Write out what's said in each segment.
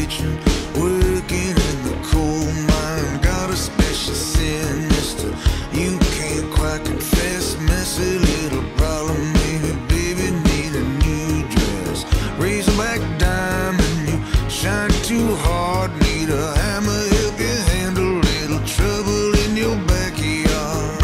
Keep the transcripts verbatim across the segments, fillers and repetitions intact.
kitchen, working in the coal mine. Got a special sin, mister, you can't quite confess. Messy little problem, maybe, baby, need a new dress. Razorback diamond, you shine too hard. Need a hammer, help you handle little trouble in your backyard.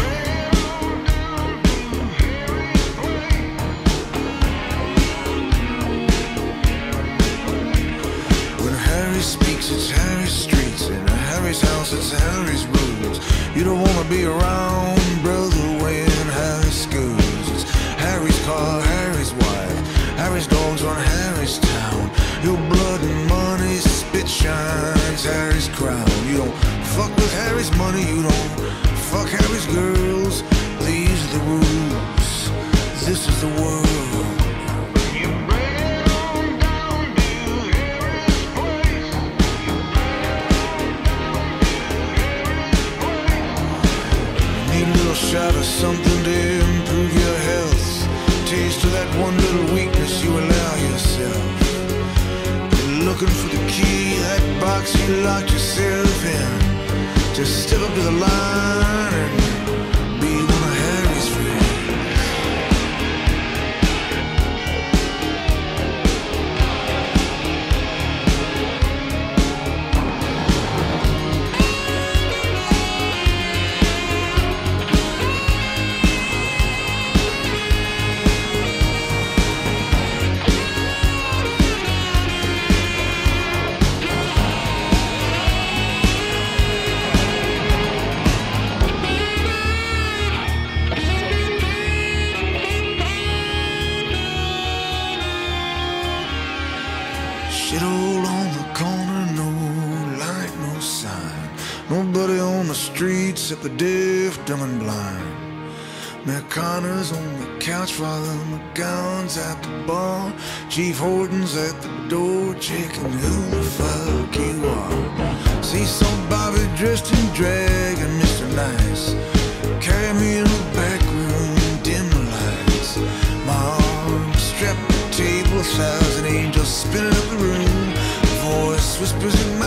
When Harry speaks, it's Harry's streets. In Harry's house, it's Harry's rules. You don't wanna be around, brother, when Harry schools. It's Harry's car, Harry's wife, Harry's dogs run Harry's town. Your blood and money spit shines Harry's crown. You don't fuck with Harry's money, you don't fuck Harry's girls. These are the rules, this is the world. You bring on down to Harry's place. Need a little shot of something to improve your health. Taste of that one little weakness you allow yourself. You're looking for the key, that box you locked yourself in. Just step up to the line and be one of Harry's friends. Shithole on the corner, no light, no sign. Nobody on the street except the deaf, dumb and blind. Matt Connor's on the couch, Father McGowan's at the bar. Chief Horton's at the door, checking who the fuck you are. See some Bobby dressed in drag and Mister Nice. Carry me in the back room, dim the lights. My arms strapped to the table, a thousand angels spinning up the room. Voice whispers in